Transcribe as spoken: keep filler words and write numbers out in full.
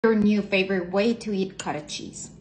Your new favorite way to eat cottage cheese.